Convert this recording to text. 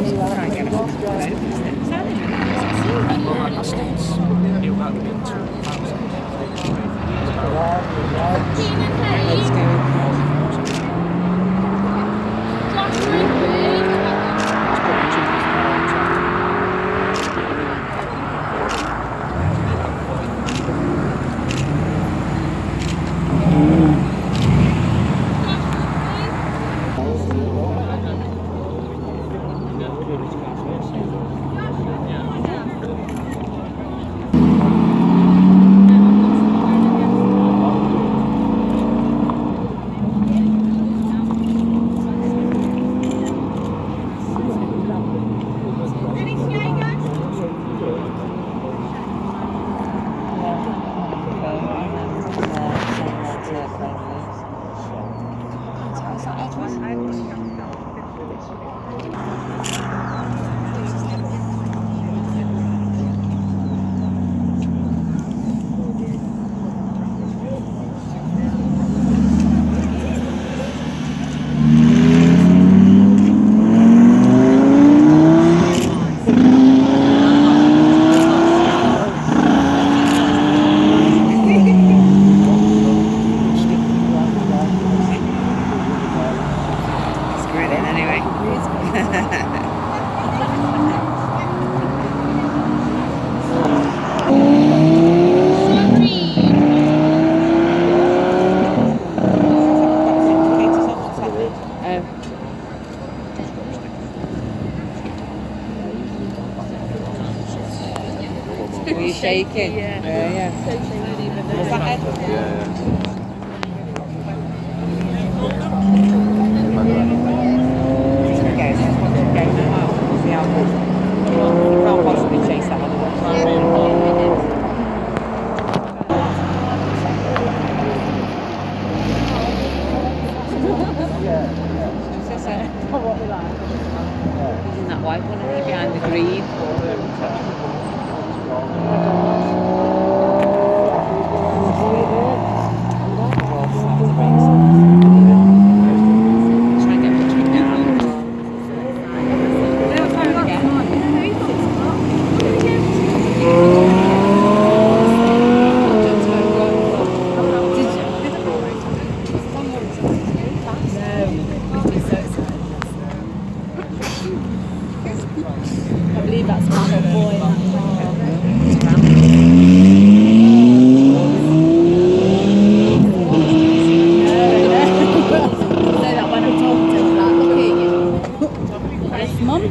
Were you shaking? Yeah. Yeah. Was that Ed? Yeah. Okay, so let's watch it go now. See how good. You can't possibly chase that other one. Using that white one behind the green. Try and get between now. I believe that's my little boy. Say that when I'm talking to him, like, look at you. Yes, Mum.